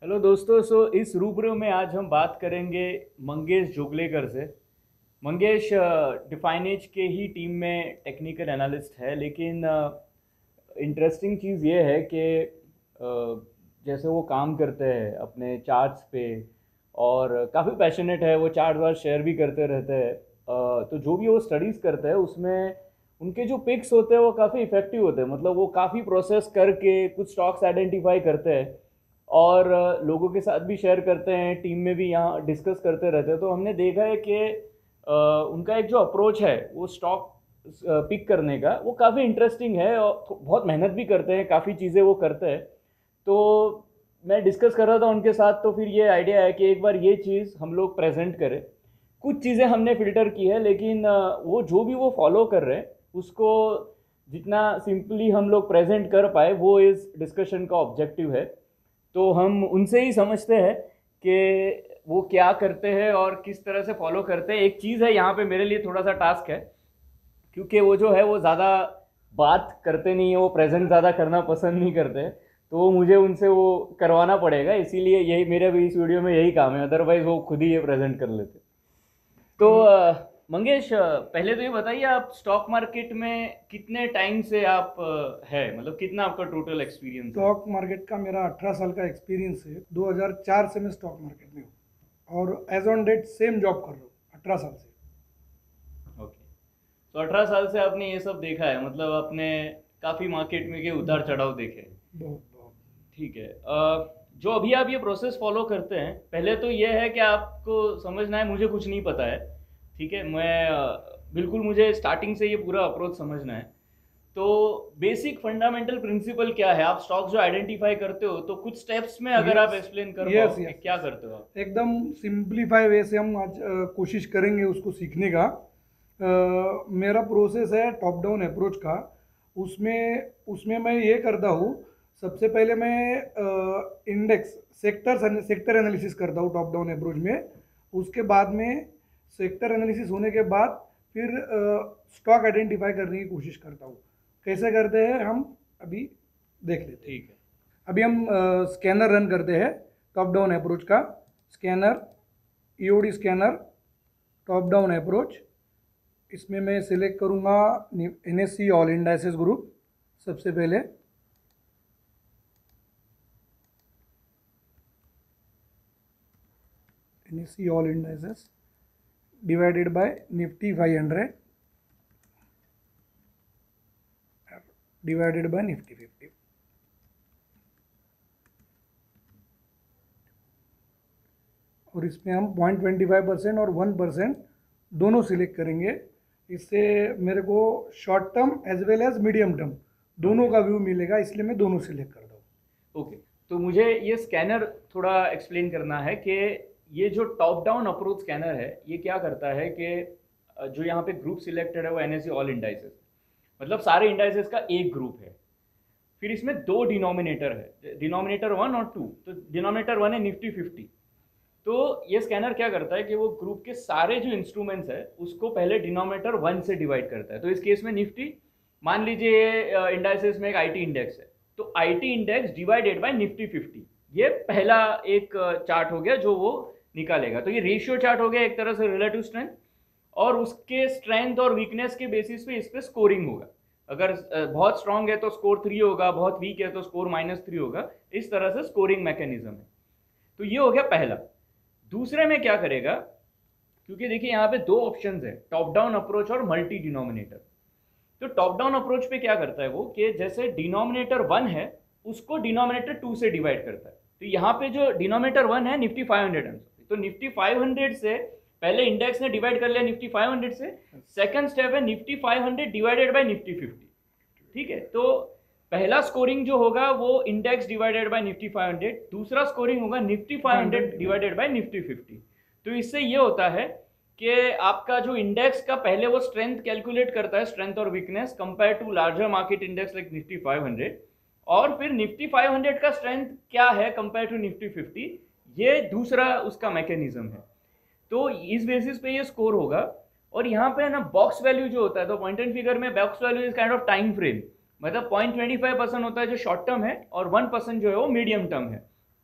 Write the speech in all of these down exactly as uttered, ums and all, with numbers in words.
Hello दोस्तों। सो इस रूबरू में आज हम बात करेंगे मंगेश जोगलेकर से। मंगेश डिफाइनेज के ही टीम में टेक्निकल एनालिस्ट है, लेकिन इंटरेस्टिंग चीज़ ये है कि अ, जैसे वो काम करते हैं अपने चार्ट्स पे और काफ़ी पैशनेट है, वो चार्ट वार्ट शेयर भी करते रहते हैं। अ, तो जो भी वो स्टडीज़ करते हैं उसमें उनके जो पिक्स होते हैं वो काफ़ी इफ़ेक्टिव होते हैं। मतलब वो काफ़ी प्रोसेस करके कुछ स्टॉक्स आइडेंटिफाई करते हैं और अ, लोगों के साथ भी शेयर करते हैं, टीम में भी यहाँ डिस्कस करते रहते हैं। तो हमने देखा है कि अ, उनका एक जो अप्रोच है वो स्टॉक पिक करने का वो काफ़ी इंटरेस्टिंग है और बहुत मेहनत भी करते हैं, काफ़ी चीज़ें वो करते हैं। तो मैं डिस्कस कर रहा था उनके साथ, तो फिर ये आइडिया है कि एक बार ये चीज़ हम लोग प्रेजेंट करें। कुछ चीज़ें हमने फिल्टर की है, लेकिन अ, वो जो भी वो फॉलो कर रहे हैं उसको जितना सिंपली हम लोग प्रेजेंट कर पाए वो इस डिस्कशन का ऑब्जेक्टिव है। तो हम उनसे ही समझते हैं कि वो क्या करते हैं और किस तरह से फॉलो करते हैं। एक चीज़ है यहाँ पे मेरे लिए थोड़ा सा टास्क है, क्योंकि वो जो है वो ज़्यादा बात करते नहीं है, वो प्रेजेंट ज़्यादा करना पसंद नहीं करते। तो वो मुझे उनसे वो करवाना पड़ेगा, इसीलिए यही मेरे भी इस वीडियो में यही काम है, अदरवाइज वो खुद ही ये प्रेजेंट कर लेते। तो अ, मंगेश, अ, पहले तो ये बताइए आप स्टॉक मार्केट में कितने टाइम से आप अ, है, मतलब कितना आपका टोटल एक्सपीरियंस है? स्टॉक मार्केट का मेरा अठारह साल का एक्सपीरियंस है। दो हज़ार चार से मैं स्टॉक मार्केट में हूँ और as on date same job कर रहा हूँ अठारह साल से। ओके। तो अठारह साल से आपने ये सब देखा है, मतलब आपने काफ़ी मार्केट में के उतार बहुत चढ़ाव देखे हैं। बहुत बहुत ठीक है। अ, जो अभी आप ये प्रोसेस फॉलो करते हैं, पहले तो ये है कि आपको समझना है मुझे कुछ नहीं पता है। ठीक है, मैं अ, बिल्कुल मुझे स्टार्टिंग से ये पूरा अप्रोच समझना है। तो बेसिक फंडामेंटल प्रिंसिपल क्या है? आप स्टॉक जो आइडेंटिफाई करते हो तो कुछ स्टेप्स में अगर आप यस एक्सप्लेन कर पाओ यस कि यस क्या यस करते हो आप। एकदम सिंप्लीफाई वे से हम आज अ, कोशिश करेंगे उसको सीखने का। अ, मेरा प्रोसेस है टॉप डाउन अप्रोच का। उसमें उसमें मैं ये करता हूँ। सबसे पहले मैं इंडेक्स सेक्टर सेक्टर एनालिसिस करता हूँ टॉप डाउन अप्रोच में। उसके बाद में सेक्टर एनालिसिस होने के बाद फिर स्टॉक आइडेंटिफाई करने की कोशिश करता हूँ। कैसे करते हैं हम अभी देख लेते हैं। ठीक है। अभी हम स्कैनर रन करते हैं टॉप डाउन अप्रोच का। Scanner EOD scanner top down approach. इसमें मैं सिलेक्ट करूंगा N S C all indices group. सबसे पहले N S C all indices divided by Nifty five hundred divided by Nifty fifty. और इसमें हम पॉइंट ट्वेंटी फाइव परसेंट और one percent दोनों सिलेक्ट करेंगे। इससे मेरे को short term as well as medium term दोनों ओके। का व्यू मिलेगा, इसलिए मैं दोनों सिलेक्ट करता हूँ। ओके। तो मुझे ये स्कैनर थोड़ा एक्सप्लेन करना है कि ये जो टॉप डाउन अप्रोच स्कैनर है ये क्या करता है कि अ, जो यहाँ पे ग्रुप सिलेक्टेड है वो एनएससी ऑल इंडाइसेस, मतलब सारे इंडाइसेस का एक ग्रुप है। फिर इसमें दो डिनोमिनेटर है, डिनोमिनेटर वन और टू। तो डिनोमिनेटर वन है निफ्टी फिफ्टी। तो ये स्कैनर क्या करता है कि वो ग्रुप के सारे जो इंस्ट्रूमेंट्स है उसको पहले डिनोमिनेटर वन से डिवाइड करता है। तो इस केस में निफ्टी, मान लीजिए इंडाइसेस में एक आईटी इंडेक्स है, तो IT index divided by Nifty fifty, ये पहला एक चार्ट हो गया जो वो निकालेगा। तो ये रेशियो चार्ट हो गया एक तरह से रिलेटिव स्ट्रेंथ, और उसके स्ट्रेंथ और वीकनेस के बेसिस पे इस पे स्कोरिंग होगा। अगर अ, बहुत स्ट्रांग है तो स्कोर थ्री होगा, बहुत वीक है तो स्कोर माइनस थ्री होगा। इस तरह से स्कोरिंग मैकेनिज्म है। तो ये हो गया पहला। दूसरे में क्या करेगा, क्योंकि देखिए यहाँ पे दो ऑप्शंस है, टॉप डाउन अप्रोच और मल्टी डिनोमिनेटर। तो टॉप डाउन अप्रोच पे क्या करता है वो कि जैसे डिनोमिनेटर वन है उसको डिनोमिनेटर टू से डिवाइड करता है। तो यहाँ पे जो डिनोमिनेटर वन है निफ्टी फाइव हंड्रेड, तो निफ्टी फाइव हंड्रेड से पहले इंडेक्स ने डिवाइड कर लिया निफ्टी फाइव हंड्रेड से। सेकंड स्टेप है Nifty five hundred divided by Nifty fifty. ठीक है, तो पहला स्कोरिंग जो होगा वो index divided by Nifty five hundred, दूसरा स्कोरिंग होगा Nifty five hundred divided by Nifty fifty. तो इससे ये होता है कि आपका जो इंडेक्स का पहले वो स्ट्रेंथ कैलकुलेट करता है, स्ट्रेंथ और weakness compare to larger market index like Nifty five hundred, और फिर निफ्टी फाइव हंड्रेड का स्ट्रेंथ क्या है कंपेयर टू निफ्टी फिफ्टी, ये दूसरा उसका मैकेनिज्म है। तो इस बेसिस पे ये स्कोर होगा। और यहाँ पे है ना बॉक्स वैल्यू जो होता है, तो पॉइंट एंड फिगर में box value is kind of time frame. मतलब पॉइंट ट्वेंटी फाइव परसेंट होता है जो शॉर्ट टर्म है और वन परसेंट जो है वो मीडियम टर्म है।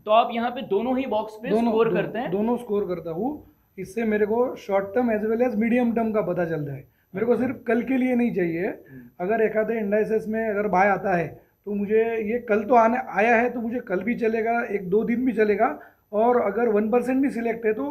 तो आप यहाँ पे दोनों ही बॉक्स पे दोनों स्कोर दो, करते हैं? दोनों स्कोर करता हूँ। इससे मेरे को short term as well as medium term का पता चलता है। मेरे को अच्छा। सिर्फ कल के लिए नहीं चाहिए। अगर एक आधे इंडाइसेस में अगर बाय आता है तो मुझे ये कल तो आने आया है तो मुझे कल भी चलेगा, एक दो दिन भी चलेगा, और अगर वन परसेंट भी सिलेक्ट है तो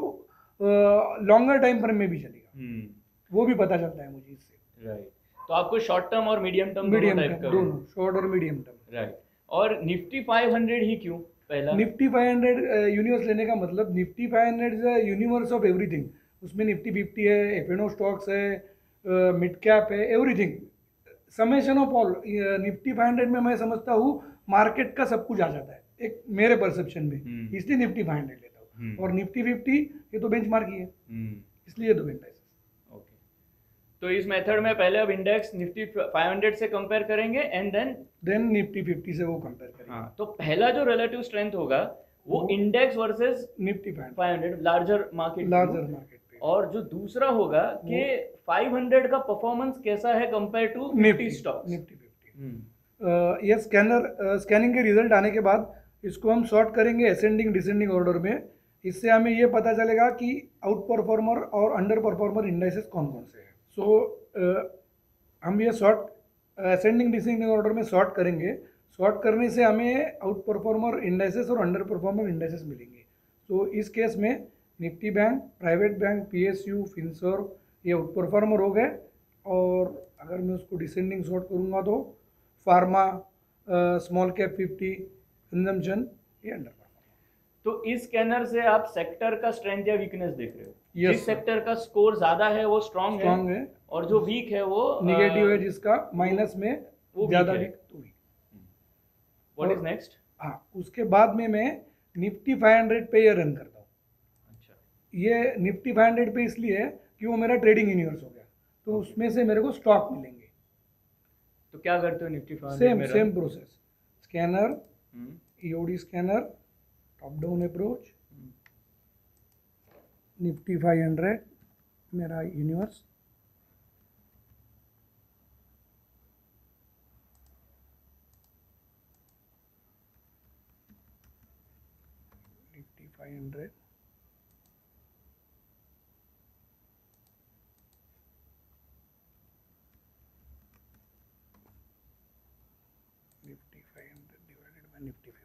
लॉन्गर टाइम फ्रेम में भी चलेगा, वो भी पता चलता है मुझे इससे। राइट। तो आपको शॉर्ट टर्म और मीडियम टर्म दोनों मीडियम टाइप टर्म का? दोनों, शॉर्ट और मीडियम टर्म। राइट। और निफ्टी फाइव हंड्रेड ही क्यों पहला? निफ्टी फाइव हंड्रेड यूनिवर्स लेने का मतलब, Nifty five hundred is a universe of everything. उसमें निफ्टी फिफ्टी है, एफ एन ओ स्टॉक्स है, मिड कैप है, everything, summation of all. Nifty five hundred में मैं समझता हूँ मार्केट का सब कुछ आ जाता है एक मेरे परसेप्शन में, इसलिए निफ्टी फाइव हंड्रेड लेता हूँ। और निफ्टी फिफ्टी ये तो बेंचमार्क ही है, इसलिए दो इंडेक्स। ओके, तो इस मेथड में पहले अब इंडेक्स निफ्टी फाइव हंड्रेड से कंपेयर करेंगे and then then Nifty fifty से वो कंपेयर करेंगे। हाँ, तो पहला जो रिलेटिव स्ट्रेंथ होगा वो index versus Nifty five hundred, larger market larger market पे। और जो दूसरा होगा कि फाइव हंड्रेड का परफॉर्मेंस कैसा है compare to Nifty stocks. Nifty fifty ये स्कैनर स्कैनिंग के रिजल्ट आने के बाद इसको हम सॉर्ट करेंगे असेंडिंग डिसेंडिंग ऑर्डर में। इससे हमें ये पता चलेगा कि आउट परफॉर्मर और अंडर परफॉर्मर इंडाइसेस कौन कौन से हैं। सो so, uh, हम ये सॉर्ट असेंडिंग डिसेंडिंग ऑर्डर में सॉर्ट करेंगे। सॉर्ट करने से हमें आउट परफॉर्मर इंडाइसेस और अंडर परफॉर्मर इंडाइसेस मिलेंगे। तो so, इस केस में Nifty bank, private bank, PSU, finserv ये आउट परफॉर्मर हो गए। और अगर मैं उसको डिसेंडिंग सॉर्ट करूँगा तो pharma, small cap fifty, consumption ये अंडर। तो इस स्कैनर से आप सेक्टर का स्ट्रेंथ या वीकनेस देख रहे हो? yes, जिस सेक्टर का स्कोर ज्यादा है वो स्ट्रांग है, है और जो वीक है वो नेगेटिव है, जिसका माइनस में वो ज्यादा वीक वीक तो वीक। What is next? हाँ, उसके बाद में मैं निफ्टी फाइव हंड्रेड पे ये रन करता हूँ। अच्छा, ये निफ्टी फाइव हंड्रेड पे इसलिए है कि वो मेरा ट्रेडिंग यूनिवर्स हो गया, तो उसमें से मेरे को स्टॉक मिलेंगे। तो क्या करते हो निफ्टी फाइव हंड्रेड सेम में? Same process, scanner, EOD scanner, top down approach, Nifty five hundred मेरा universe, Nifty five hundred, Nifty five hundred divided by Nifty fifty.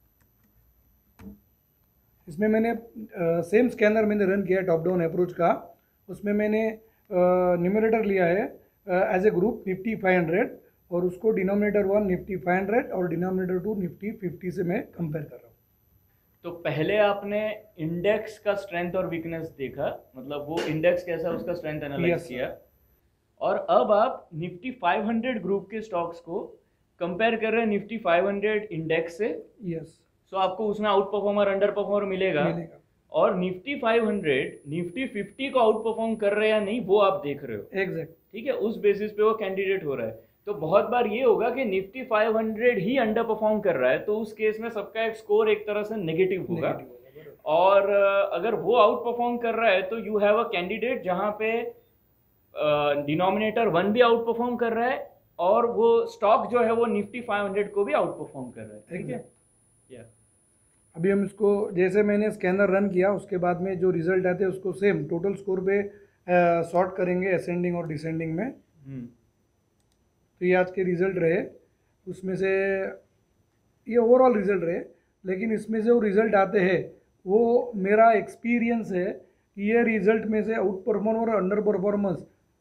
इसमें मैंने सेम uh, स्कैनर मैंने रन किया टॉप डाउन अप्रोच का। उसमें मैंने numerator uh, लिया है as a group Nifty five hundred, और उसको denominator one Nifty five hundred और डिनोमिनेटर टू निफ्टी फिफ्टी से मैं कंपेयर कर रहा हूँ। तो पहले आपने इंडेक्स का स्ट्रेंथ और वीकनेस देखा, मतलब वो इंडेक्स कैसा है उसका स्ट्रेंथ एनालाइज yes, किया, और अब आप निफ्टी फाइव हंड्रेड ग्रुप के स्टॉक्स को कंपेयर कर रहे हैं निफ्टी फाइव हंड्रेड इंडेक्स से। Yes yes. सो so, आपको उसमें आउट परफॉर्मर अंडर परफॉर्मर मिलेगा, मिलेगा। और Nifty five hundred Nifty fifty को आउट परफॉर्म कर रहे हैं या नहीं वो आप देख रहे हो। एग्जैक्ट, ठीक है, उस बेसिस पे वो कैंडिडेट हो रहा है। तो बहुत बार ये होगा कि निफ्टी फाइव हंड्रेड ही अंडर परफॉर्म कर रहा है, तो उस केस में सबका एक स्कोर एक तरह से नेगेटिव होगा। और अगर वो आउट परफॉर्म कर रहा है तो यू हैव अ कैंडिडेट जहां पे डिनोमिनेटर वन भी आउट परफॉर्म कर रहा है और वो स्टॉक जो है वो निफ्टी फाइव हंड्रेड को भी आउट परफॉर्म कर रहा है। ठीक है, या अभी हम इसको जैसे मैंने स्कैनर रन किया उसके बाद में जो रिजल्ट आते हैं उसको सेम टोटल स्कोर पे सॉर्ट करेंगे असेंडिंग और डिसेंडिंग में। तो ये आज के रिजल्ट रहे, उसमें से ये ओवरऑल रिजल्ट रहे, लेकिन इसमें से वो रिजल्ट आते हैं वो मेरा एक्सपीरियंस है कि ये रिजल्ट में से आउट परफॉर्मर और अंडर परफॉर्मेंस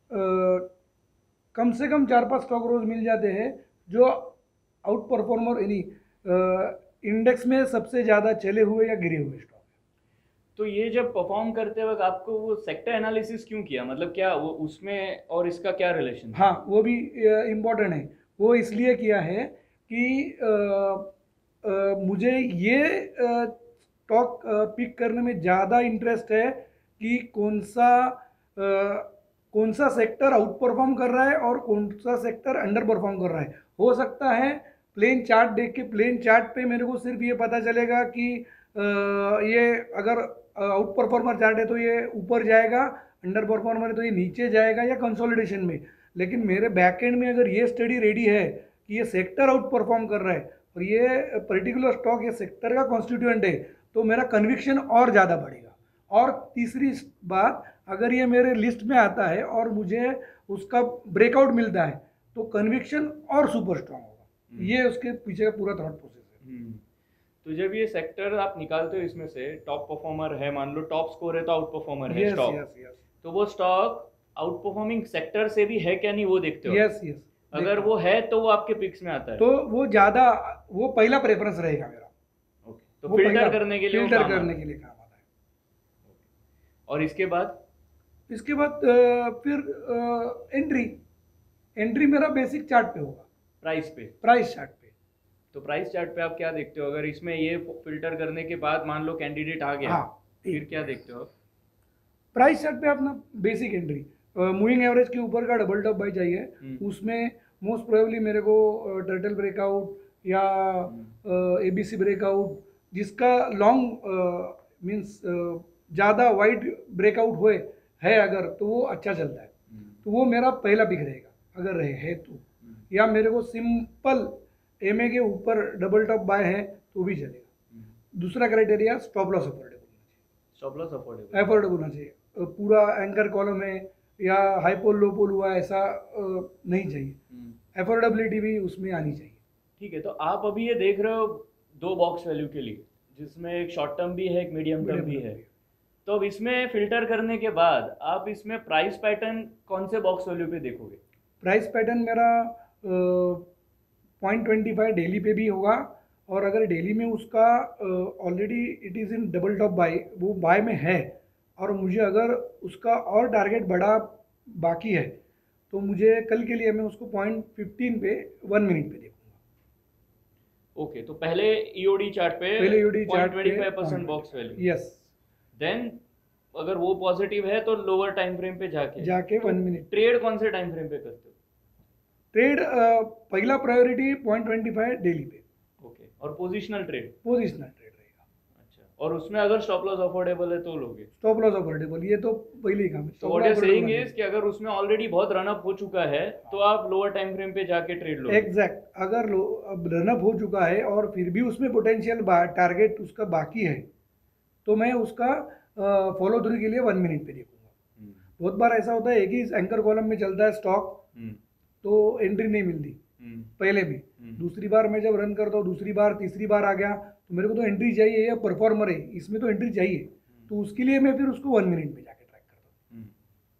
कम से कम चार पांच स्टॉक रोज मिल जाते हैं जो आउट परफॉर्मर यानी इंडेक्स में सबसे ज़्यादा चले हुए या गिरे हुए स्टॉक। तो ये जब परफॉर्म करते वक्त आपको वो सेक्टर एनालिसिस क्यों किया, मतलब क्या वो उसमें और इसका क्या रिलेशन? हाँ, वो भी इम्पोर्टेंट है। वो इसलिए किया है कि आ, आ, मुझे ये स्टॉक पिक करने में ज़्यादा इंटरेस्ट है कि कौन सा आ, कौन सा सेक्टर आउट परफॉर्म कर रहा है और कौन सा सेक्टर अंडर परफॉर्म कर रहा है। हो सकता है प्लेन चार्ट देख के, प्लेन चार्ट पे मेरे को सिर्फ ये पता चलेगा कि आ, ये अगर आउट परफॉर्मर चार्ट है तो ये ऊपर जाएगा, अंडर परफॉर्मर है तो ये नीचे जाएगा या कंसोलिडेशन में। लेकिन मेरे बैक एंड में अगर ये स्टडी रेडी है कि ये सेक्टर आउट परफॉर्म कर रहा है और ये पर्टिकुलर स्टॉक ये सेक्टर का कॉन्स्टिट्यूएंट है, तो मेरा कन्विक्शन और ज़्यादा बढ़ेगा। और तीसरी बात, अगर ये मेरे लिस्ट में आता है और मुझे उसका ब्रेकआउट मिलता है तो कन्विक्शन और सुपर स्ट्रांग होगा। ये उसके पीछे का पूरा थॉट प्रोसेस है। तो जब ये सेक्टर आप निकालते हो, इसमें से टॉप परफॉर्मर है, मान लो टॉप स्कोर है तो आउट परफॉर्मर है स्टॉक, यस यस, तो वो स्टॉक आउट परफॉर्मिंग सेक्टर से भी है क्या नहीं वो देखते हो? यस यस, अगर वो है तो वो आपके पिक्स में आता है, तो वो ज़्यादा, वो पहला प्रेफरेंस रहेगा मेरा। ओके, तो फिल्टर करने के लिए फिल्टर करने के लिए काम आता है। और इसके बाद इसके बाद फिर एंट्री एंट्री मेरा बेसिक चार्ट पे होगा, प्राइस पे, प्राइस चार्ट पे। तो प्राइस चार्ट पे आप क्या देखते हो? अगर इसमें ये फिल्टर करने के बाद मान लो कैंडिडेट आ गया, हाँ, फिर क्या देखते हो? प्राइस चार्ट पे अपना बेसिक एंट्री, मूविंग एवरेज के ऊपर का डबल टॉप बाई चाहिए, उसमें मोस्ट प्रोबेबली मेरे को टर्टल ब्रेकआउट या एबीसी ब्रेकआउट, जिसका लॉन्ग मींस ज़्यादा वाइड ब्रेकआउट हुए है अगर, तो वो अच्छा चलता है, तो वो मेरा पहला पिक रहेगा अगर रहे है तो। या मेरे को सिंपल एमए के ऊपर डबल टॉप बाय है तो भी चलेगा। दूसरा क्राइटेरिया, स्टॉप लॉस अफोर्डेबल होना चाहिए। स्टॉप लॉस अफोर्डेबल अफोर्डेबल होना चाहिए, पूरा एंकर कॉलम है या हाई पोल लो पोल हुआ ऐसा नहीं चाहिए, अफोर्डेबिलिटी भी उसमें आनी चाहिए। ठीक है, तो आप अभी ये देख रहे हो दो बॉक्स वैल्यू के लिए, जिसमें एक शॉर्ट टर्म भी है, एक मीडियम टर्म भी है। तो अब इसमें फिल्टर करने के बाद आप इसमें प्राइस पैटर्न कौन से बॉक्स वैल्यू पे देखोगे? प्राइस पैटर्न मेरा पॉइंट ट्वेंटी फाइव डेली पे भी होगा, और अगर डेली में उसका already it is in double top buy, वो बाय में है, और मुझे अगर उसका और टारगेट बड़ा बाकी है तो मुझे कल के लिए मैं उसको पॉइंट फिफ्टीन पे वन मिनट पे देखूंगा। ओके, तो पहले ईओडी चार्ट पे पहले ईओडी चार्ट पे twenty five percent box value, yes. Then अगर वो पॉजिटिव है तो लोअर टाइम फ्रेम पे जाके जाके वन मिनट। ट्रेड कौन से टाइम फ्रेम पे करते हो? ट्रेड पहला priority point twenty five daily पे। ओके, और पोजिशनल ट्रेड? पोजिशनल ट्रेड रहेगा। अच्छा, और उसमें अगर स्टॉप लॉस अफोर्डेबल है तो लोगे? स्टॉप लॉस अफोर्डेबल, ये तो पहले ही काम है। तो व्हाट यू सेइंग इज कि अगर उसमें ऑलरेडी बहुत रन अप हो चुका है तो आप लोअर टाइम फ्रेम पे जाके ट्रेड लोगे? एग्जैक्ट, अगर लो अब रन अप हो चुका है और फिर भी उसमें पोटेंशियल टारगेट उसका बाकी है तो मैं उसका फॉलो थ्रू के लिए वन मिनट पे देखूंगा। बहुत बार ऐसा होता है कि एंकर कॉलम में चलता है स्टॉक तो एंट्री नहीं मिलती पहले भी, दूसरी बार मैं जब रन करता हूँ, दूसरी बार तीसरी बार आ गया तो मेरे को तो एंट्री चाहिए, या परफॉर्मर है इसमें तो एंट्री चाहिए, तो उसके लिए मैं फिर उसको वन मिनट पे जाके ट्रैक करता हूँ।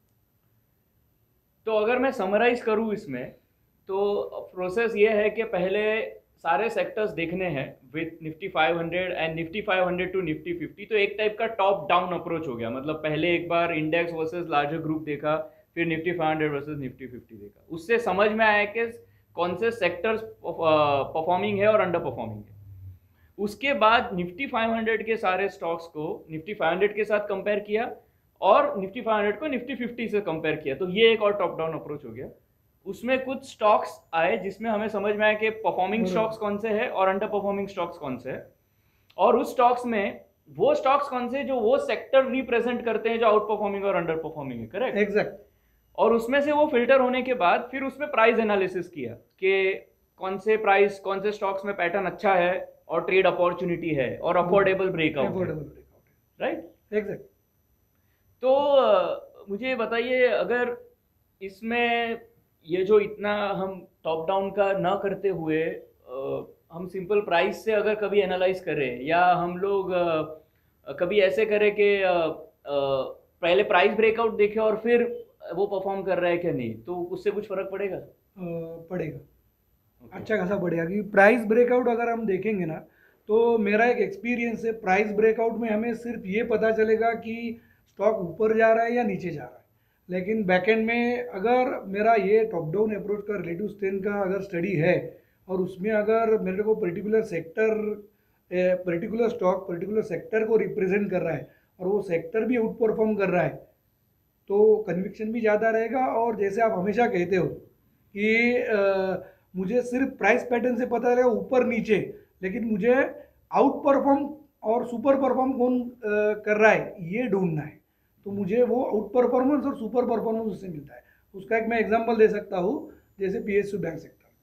तो अगर मैं समराइज करूँ इसमें, तो प्रोसेस ये है कि पहले सारे सेक्टर्स देखने हैं with Nifty five hundred and Nifty five hundred to Nifty fifty, तो एक टाइप का टॉप डाउन अप्रोच हो गया। मतलब पहले एक बार इंडेक्स वर्सेस लार्जर ग्रुप देखा, फिर Nifty five hundred versus Nifty fifty देखा, उससे समझ में आया कि कौन से सेक्टर्स परफॉर्मिंग है और अंडर परफॉर्मिंग है। उसके बाद निफ्टी फाइव हंड्रेड के सारे स्टॉक्स को निफ्टी फाइव हंड्रेड के साथ कंपेयर किया और निफ्टी फाइव हंड्रेड को निफ्टी फिफ्टी से कंपेयर किया, तो ये एक और टॉप डाउन अप्रोच हो गया। उसमें कुछ स्टॉक्स आए जिसमें हमें समझ में आया कि परफॉर्मिंग स्टॉक्स कौन से हैं और अंडर परफॉर्मिंग स्टॉक्स कौन से हैं, और उस स्टॉक्स में वो स्टॉक्स कौन से जो वो सेक्टर रिप्रेजेंट करते हैं जो आउट परफॉर्मिंग और अंडर परफॉर्मिंग है। Correct, exact. और उसमें से वो फिल्टर होने के बाद फिर उसमें प्राइस एनालिसिस किया कि कौन से प्राइस, कौन से स्टॉक्स में पैटर्न अच्छा है और ट्रेड अपॉर्चुनिटी है और affordable breakout, affordable breakout, right? Exact. तो मुझे बताइए, अगर इसमें ये जो इतना हम टॉप डाउन का ना करते हुए आ, हम सिंपल प्राइस से अगर कभी एनालाइज करें, या हम लोग आ, कभी ऐसे करें कि आ, आ, पहले प्राइस ब्रेकआउट देखें और फिर वो परफॉर्म कर रहा है क्या नहीं, तो उससे कुछ फर्क पड़ेगा? पड़ेगा, okay. अच्छा खासा पड़ेगा, क्योंकि प्राइस ब्रेकआउट अगर हम देखेंगे ना, तो मेरा एक एक्सपीरियंस है, प्राइस ब्रेकआउट में हमें सिर्फ ये पता चलेगा कि स्टॉक ऊपर जा रहा है या नीचे जा रहा है, लेकिन बैकएंड में अगर मेरा ये टॉप डाउन अप्रोच का रिलेटिव स्ट्रेंथ का अगर स्टडी है और उसमें अगर मेरे को particular sector, particular stock particular sector को रिप्रेजेंट कर रहा है और वो सेक्टर भी आउट परफॉर्म कर रहा है, तो कन्विक्शन भी ज़्यादा रहेगा। और जैसे आप हमेशा कहते हो कि आ, मुझे सिर्फ प्राइस पैटर्न से पता चलेगा ऊपर नीचे, लेकिन मुझे आउट परफॉर्म और सुपर परफॉर्म कौन आ, कर रहा है ये ढूंढना है, तो मुझे वो आउट परफॉर्मेंस और सुपर परफॉर्मेंस उससे मिलता है। उसका एक मैं एग्जांपल दे सकता हूँ, जैसे PSU bank sector.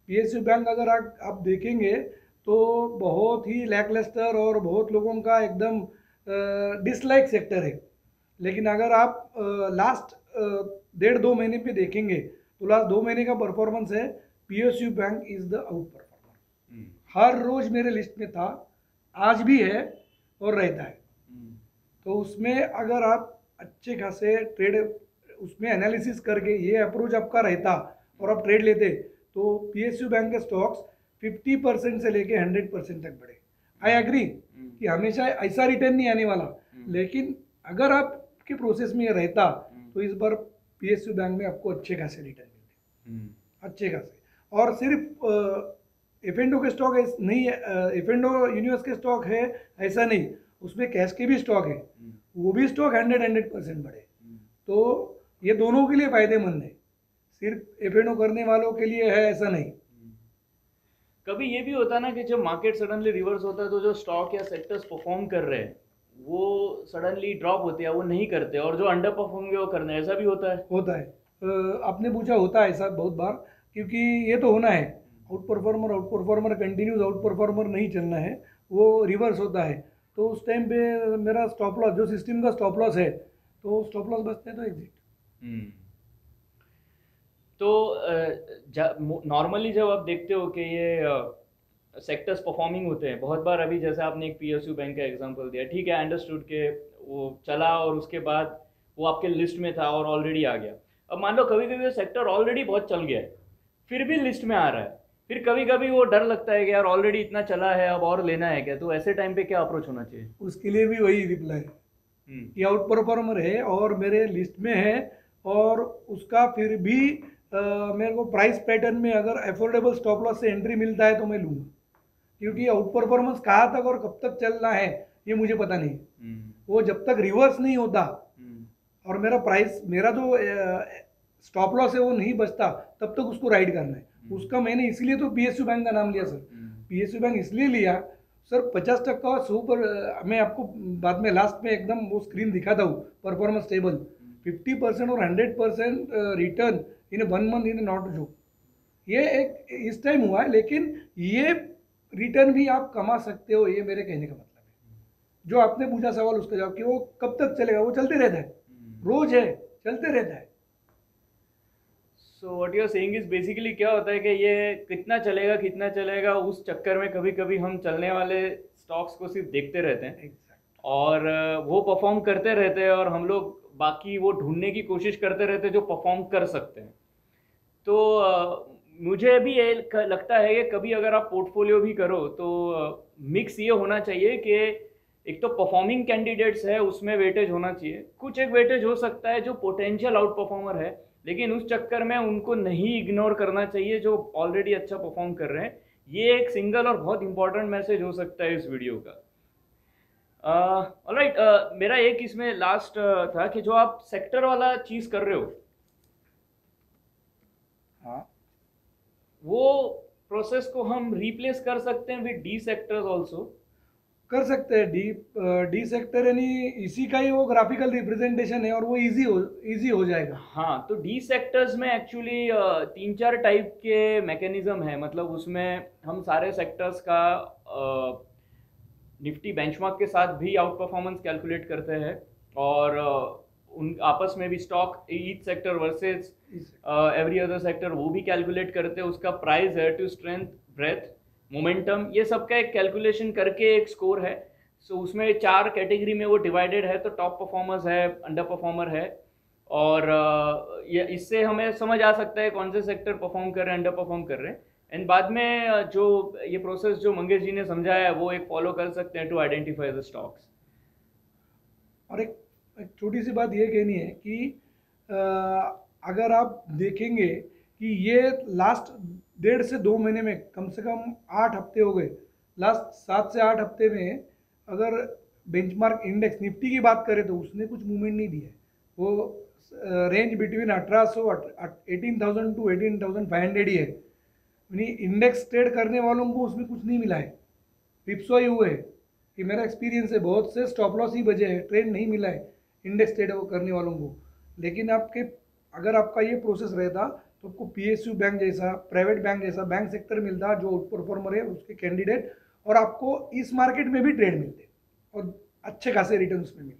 PSU bank अगर आप आप देखेंगे तो बहुत ही लैकलस्टर और बहुत लोगों का एकदम डिसलाइक सेक्टर है। लेकिन अगर आप लास्ट डेढ़ दो महीने पे देखेंगे तो लास्ट दो महीने का परफॉर्मेंस है, PSU bank is the out performer. हर रोज मेरे लिस्ट में था, आज भी है और रहता है। तो उसमें अगर आप अच्छे खासे ट्रेड उसमें एनालिसिस करके ये अप्रोच आपका रहता और आप ट्रेड लेते तो पीएसयू बैंक के स्टॉक्स फिफ्टी परसेंट से लेके हंड्रेड परसेंट तक बढ़े। आई एग्री कि हमेशा ऐसा रिटर्न नहीं आने वाला, लेकिन अगर आपके प्रोसेस में ये रहता तो इस बार पीएसयू बैंक में आपको अच्छे खासे रिटर्न मिलते, अच्छे खासे। और सिर्फ एफ एंड ओ के स्टॉक नहीं है, एफ एंड ओ यूनिवर्स के स्टॉक है ऐसा नहीं, उसमें कैश के भी स्टॉक है, वो भी स्टॉक हंड्रेड हंड्रेड परसेंट बढ़े। तो ये दोनों के लिए फायदेमंद है, सिर्फ एफ एंड ओ करने वालों के लिए है ऐसा नहीं। कभी ये भी होता है ना कि जब मार्केट सडनली रिवर्स होता है तो जो स्टॉक या सेक्टर्स परफॉर्म कर रहे हैं वो सडनली ड्रॉप होते हैं, वो नहीं करते, और जो अंडर परफॉर्म वो करने, ऐसा भी होता है? होता है। आपने पूछा होता है ऐसा बहुत बार, क्योंकि ये तो होना है, out performer out performer continues out performer नहीं चलना है, वो रिवर्स होता है। तो उस टाइम पे मेरा स्टॉप लॉस, जो सिस्टम का स्टॉप लॉस है, तो स्टॉप लॉस बचते हैं तो एग्जिट। तो नॉर्मली जब आप देखते हो कि ये सेक्टर्स परफॉर्मिंग होते हैं, बहुत बार अभी जैसे आपने एक पीएसयू बैंक का एग्जांपल दिया, ठीक है, अंडरस्टूड के वो चला और उसके बाद वो आपके लिस्ट में था और ऑलरेडी आ गया। अब मान लो कभी कभी वो सेक्टर ऑलरेडी बहुत चल गया है फिर भी लिस्ट में आ रहा है, फिर कभी कभी वो डर लगता है कि यार ऑलरेडी इतना चला है अब और लेना है क्या, तो ऐसे टाइम पे क्या अप्रोच होना चाहिए? उसके लिए भी वही रिप्लाई कि आउट परफॉर्मर है और मेरे लिस्ट में है और उसका फिर भी आ, मेरे को प्राइस पैटर्न में अगर अफोर्डेबल स्टॉप लॉस से एंट्री मिलता है तो मैं लूँगा, क्योंकि आउट परफॉर्मेंस कहाँ तक और कब तक चलना है ये मुझे पता नहीं। वो जब तक रिवर्स नहीं होता और मेरा प्राइस, मेरा जो स्टॉप लॉस है वो नहीं बचता, तब तक उसको राइड करना है। उसका मैंने इसलिए तो पीएसयू बैंक का नाम लिया सर। पीएसयू बैंक इसलिए लिया सर, पचास टक्का सौ पर, मैं आपको बाद में लास्ट में एकदम वो स्क्रीन दिखाता हूँ, परफॉर्मेंस टेबल फिफ्टी परसेंट और hundred percent return in one month in not जो, ये एक इस टाइम हुआ है, लेकिन ये रिटर्न भी आप कमा सकते हो, ये मेरे कहने का मतलब है। जो आपने पूछा सवाल उसका जवाब कि वो कब तक चलेगा, वो चलते रहता है, रोज है, चलते रहता है। So what you are saying is basically क्या होता है कि ये कितना चलेगा कितना चलेगा उस चक्कर में कभी कभी हम चलने वाले स्टॉक्स को सिर्फ देखते रहते हैं और वो परफॉर्म करते रहते हैं और हम लोग बाकी वो ढूंढने की कोशिश करते रहते हैं जो परफॉर्म कर सकते हैं। तो मुझे भी ये लगता है कि कभी अगर आप पोर्टफोलियो भी करो तो मिक्स ये होना चाहिए कि एक तो परफॉर्मिंग कैंडिडेट्स है उसमें वेटेज होना चाहिए, कुछ एक वेटेज हो सकता है जो पोटेंशियल आउट परफॉर्मर है, लेकिन उस चक्कर में उनको नहीं इग्नोर करना चाहिए जो ऑलरेडी अच्छा परफॉर्म कर रहे हैं। ये एक सिंगल और बहुत इंपॉर्टेंट मैसेज हो सकता है इस वीडियो का। ऑलराइट, uh, uh, मेरा एक इसमें लास्ट uh, था कि जो आप सेक्टर वाला चीज कर रहे हो, हाँ, वो प्रोसेस को हम रिप्लेस कर सकते हैं विद डी सेक्टर्स ऑल्सो? कर सकते हैं। डी डी सेक्टर यानी इसी का ही वो ग्राफिकल रिप्रेजेंटेशन है और वो इजी हो इजी हो जाएगा। हाँ, तो डी सेक्टर्स में एक्चुअली तीन चार टाइप के मैकेनिज्म है, मतलब उसमें हम सारे सेक्टर्स का uh, निफ्टी बेंचमार्क के साथ भी आउट परफॉर्मेंस कैलकुलेट करते हैं और uh, उन आपस में भी stock each sector versus every other sector वो भी कैलकुलेट करते हैं, उसका प्राइस है टू स्ट्रेंथ ब्रेथ मोमेंटम, ये सब का एक कैलकुलेशन करके एक स्कोर है। सो so, उसमें चार कैटेगरी में वो डिवाइडेड है, तो टॉप परफॉर्मर्स है, अंडर परफॉर्मर है, और uh, ये इससे हमें समझ आ सकता है कौन से सेक्टर परफॉर्म कर रहे हैं, अंडर परफॉर्म कर रहे हैं। एंड बाद में जो ये प्रोसेस जो मंगेश जी ने समझाया है वो एक फॉलो कर सकते हैं टू आइडेंटिफाई द स्टॉक्स। और एक, एक छोटी सी बात ये कहनी है कि आ, अगर आप देखेंगे कि ये लास्ट डेढ़ से दो महीने में कम से कम आठ हफ्ते हो गए, लास्ट सात से आठ हफ्ते में अगर बेंचमार्क इंडेक्स निफ्टी की बात करें तो उसने कुछ मूवमेंट नहीं दिया है। वो रेंज बिटवीन अठारह सौ eighteen thousand to eighteen thousand five hundred ही है, यानी इंडेक्स ट्रेड करने वालों को उसमें कुछ नहीं मिला है, पिप्सो ही हुए। कि मेरा एक्सपीरियंस है, बहुत से स्टॉप लॉस ही बजे है, ट्रेड नहीं मिला है इंडेक्स ट्रेड करने वालों को। लेकिन आपके अगर आपका ये प्रोसेस रहता तो आपको पीएसयू बैंक जैसा, प्राइवेट बैंक जैसा बैंक सेक्टर मिलता, जो आउट परफॉर्मर है उसके कैंडिडेट, और आपको इस मार्केट में भी ट्रेड मिलते और अच्छे खासे रिटर्न उसमें मिलते।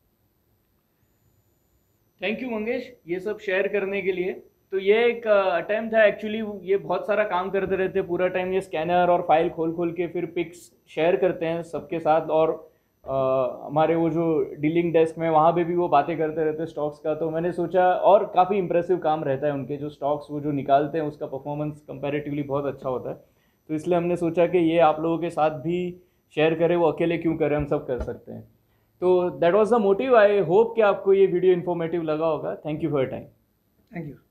थैंक यू मंगेश ये सब शेयर करने के लिए। तो ये एक अटेम्प्ट था एक्चुअली, ये बहुत सारा काम करते रहते पूरा टाइम, ये स्कैनर और फाइल खोल खोल के फिर पिक्स शेयर करते हैं सबके साथ, और uh, हमारे वो जो डीलिंग डेस्क में वहाँ पे भी वो बातें करते रहते स्टॉक्स का। तो मैंने सोचा, और काफ़ी इंप्रेसिव काम रहता है उनके, जो स्टॉक्स वो जो निकालते हैं उसका परफॉर्मेंस कंपैरेटिवली बहुत अच्छा होता है। तो इसलिए हमने सोचा कि ये आप लोगों के साथ भी शेयर करें, वो अकेले क्यों करें, हम सब कर सकते हैं। तो that was the motive. I hope कि आपको ये वीडियो इन्फॉर्मेटिव लगा होगा। Thank you for your time. Thank you.